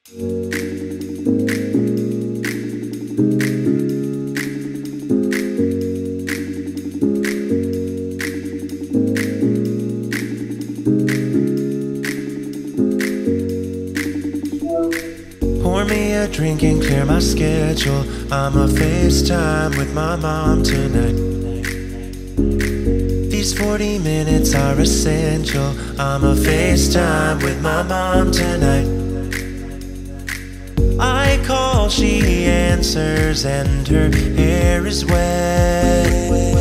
Pour me a drink and clear my schedule. I'ma FaceTime with my mom tonight. These 40 minutes are essential. I'ma FaceTime with my mom tonight. I call, she answers, and her hair is wet.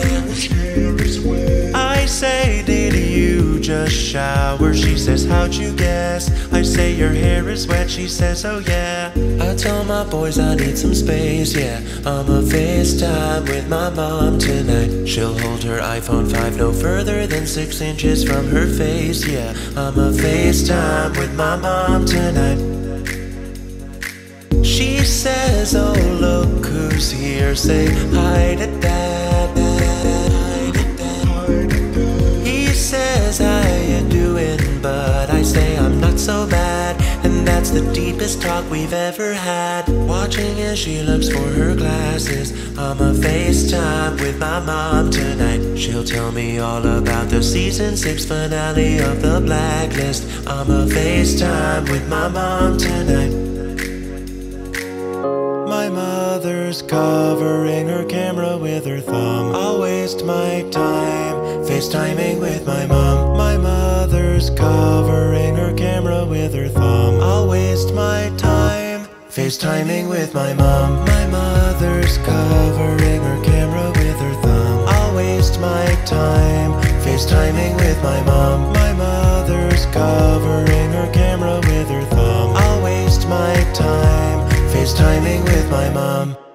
I say, did you just shower? She says, how'd you guess? I say, your hair is wet. She says, oh yeah. I tell my boys I need some space, yeah. I'ma FaceTime with my mom tonight. She'll hold her iPhone 5 no further than 6 inches from her face, yeah. I'ma FaceTime with my mom tonight. She says, oh look who's here. Say hi to dad. He says, how you doing? But I say I'm not so bad. And that's the deepest talk we've ever had. Watching as she looks for her glasses. I'ma FaceTime with my mom tonight. She'll tell me all about the season 6 finale of The Blacklist. I'ma FaceTime with my mom tonight. My mother's covering her camera with her thumb. I'll waste my time FaceTiming with my mom. My mother's covering her camera with her thumb. I'll waste my time FaceTiming with my mom. My mother's covering her camera with her thumb. I'll waste my time FaceTiming with my mom. My mother's covering her camera with her thumb. I'll waste my time FaceTiming with my mom.